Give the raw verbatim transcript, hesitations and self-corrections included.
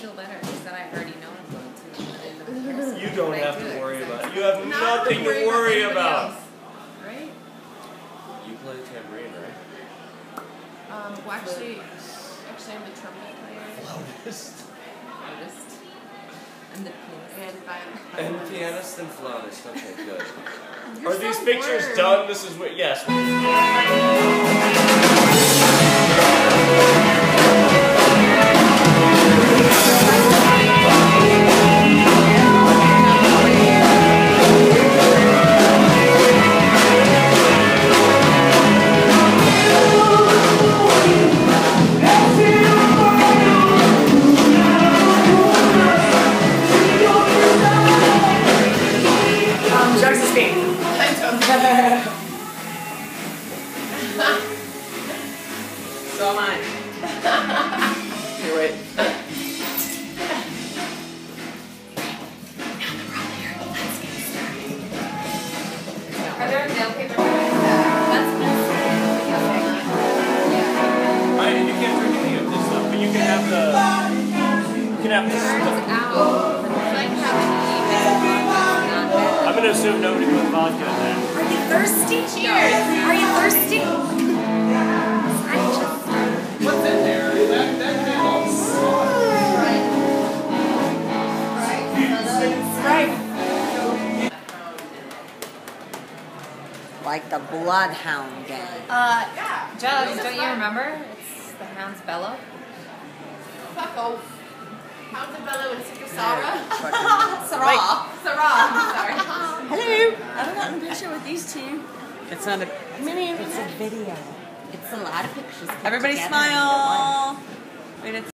feel better because then I already know I'm going to. You don't have to worry about it. You have nothing to worry about. Right? You play the tambourine, right? Um, well, actually, actually, I'm the trumpet player. Flautist. Flautist. And the pianist. And violin. And pianist and flautist. Okay, good. You're Are these so pictures weird. done? This is what. Yes. Drugs is fake. So am I. Here, wait. Are there nail paper bags? That's I, you can't drink any of this stuff, but you can have the. You can have the stuff. out. Like how I'm gonna assume nobody put vodka in there. Are you thirsty? Cheers. Are you thirsty? I just. What's in there? That that counts. Right. Like the Bloodhound Gang. Uh, Jugs, don't you remember? It's the hound's bellow. Fuck off. How's the bellow and Sister Sarah? Sarah. Sarah. Sorry. Hello. I haven't gotten a picture with these two. It's not a mini. It's a video. It's a lot of pictures. Everybody smile. Wait, it's